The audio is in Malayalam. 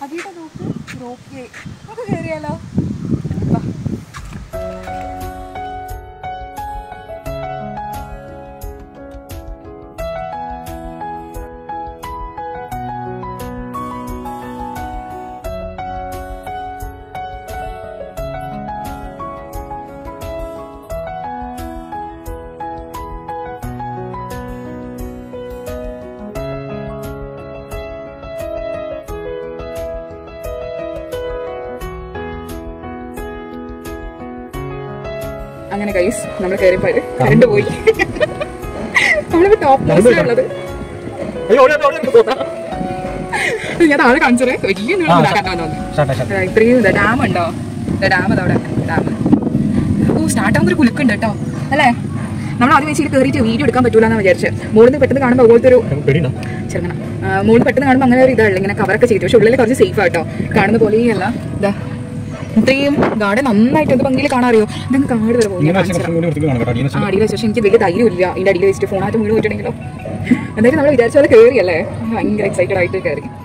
അതിയുടെ നോക്ക് റോപ്പ് വേ നമുക്ക് കയറിയാലോ? അങ്ങനെ ഗൈസ് നമ്മൾ കയറിപ്പോയത് കറണ്ട് പോയി. നമ്മളിപ്പോ ടോപ്പ് മോസ്റ്റിലുള്ളത്. ഞാൻ താഴെ കാണിച്ചത് വലിയ ഇത്രയും ഡാം ഉണ്ടോ? ഡാം അതവിടെ ഡാം. ഓ സ്റ്റാർട്ട് ആകുമ്പോൾ ഒരു കുലുക്കുണ്ട് കേട്ടോ അല്ലേ? നമ്മൾ ആദ്യം വെച്ചിട്ട് കയറിയിട്ട് വീഡിയോ എടുക്കാൻ പറ്റൂലെന്ന് വിചാരിച്ച്. മുകളിൽ പെട്ടെന്ന് കാണുമ്പോൾ അതുപോലത്തെ ഒരു ചെറുങ്ങനെ മുകളിൽ പെട്ടെന്ന് കാണുമ്പോൾ അങ്ങനെ ഒരു ഇതല്ല, ഇങ്ങനെ കവറൊക്കെ ചെയ്തു. പക്ഷെ ഉള്ളിൽ കുറച്ച് സേഫ് ആട്ടോ, കാണുന്ന പോലെയല്ല. ഇതാ ഇത്രയും ഗാർഡൻ നന്നായിട്ട് എന്ത് ഭംഗിയിൽ കാണാറിയോ? ഇതൊക്കെ കാട് വരെ പോകും. അടിയിൽ വെച്ചാൽ എനിക്ക് വലിയ ധൈര്യമില്ല ഇതിന്റെ അടിയിൽ വെച്ചിട്ട് ഫോണായിട്ട് മുഴുവൻ പോയിട്ടുണ്ടെങ്കിലോ. എന്തായാലും നമ്മൾ വിചാരിച്ചാൽ കയറിയല്ലേ, ഭയങ്കര എക്സൈറ്റഡ് ആയിട്ട് കയറി.